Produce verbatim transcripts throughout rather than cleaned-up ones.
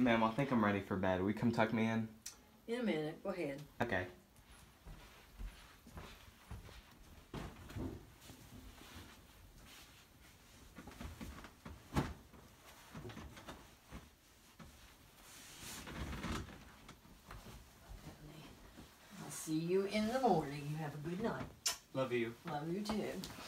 Ma'am, I think I'm ready for bed. Will you come tuck me in? In a minute. Go ahead. Okay. I'll see you in the morning. You have a good night. Love you. Love you too.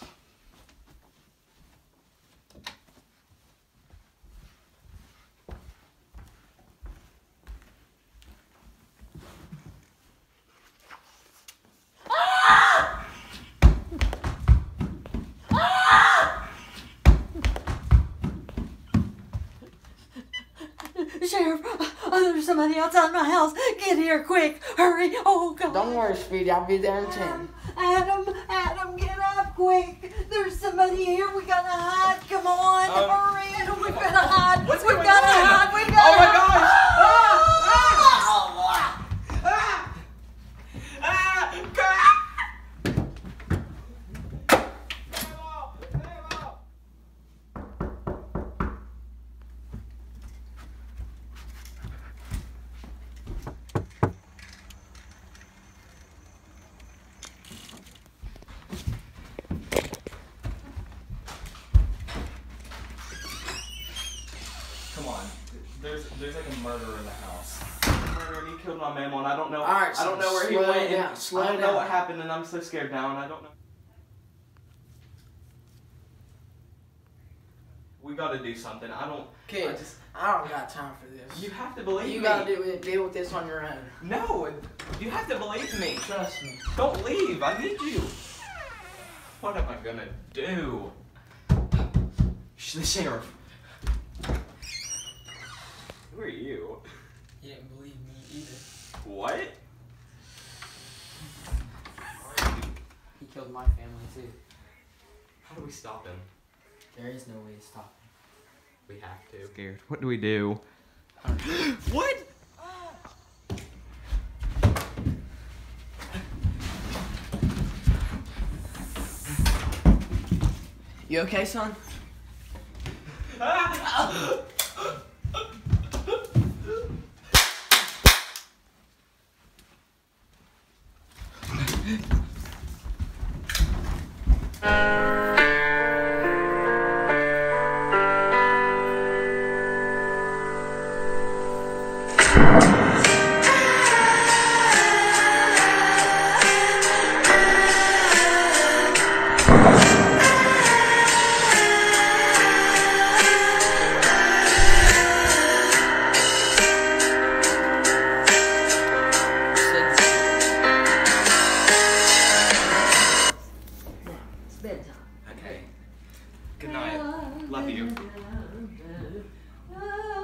Sheriff, oh, there's somebody outside my house. Get here quick. Hurry. Oh, God. Don't worry, Speedy. I'll be there in ten. Adam, Adam, get up quick. There's somebody here. We gotta hide. Come on. Um, Hurry. We've gotta hide. What's We've going gotta on? hide. We've gotta Oh, my hide. gosh. Ah! Ah! Ah! God! Come on. There's there's like a murderer in the house. Murderer, he killed my mama, and I don't know. All right, I don't know where he slow went. down, and slow I don't know down. what happened, and I'm so scared now, and I don't know. We gotta do something. I don't. Okay, I just. I don't got time for this. You have to believe You me. gotta do, deal with this on your own. No, you have to believe me. Trust me. Don't leave. I need you. What am I gonna do? Shh, the sheriff. Who are you? You didn't believe me either. What? He killed my family too. How do we stop him? There is no way to stop him. We have to. Scared. What do we do? What? You okay, son? It's bedtime. Okay. Good night. Love you. Ah.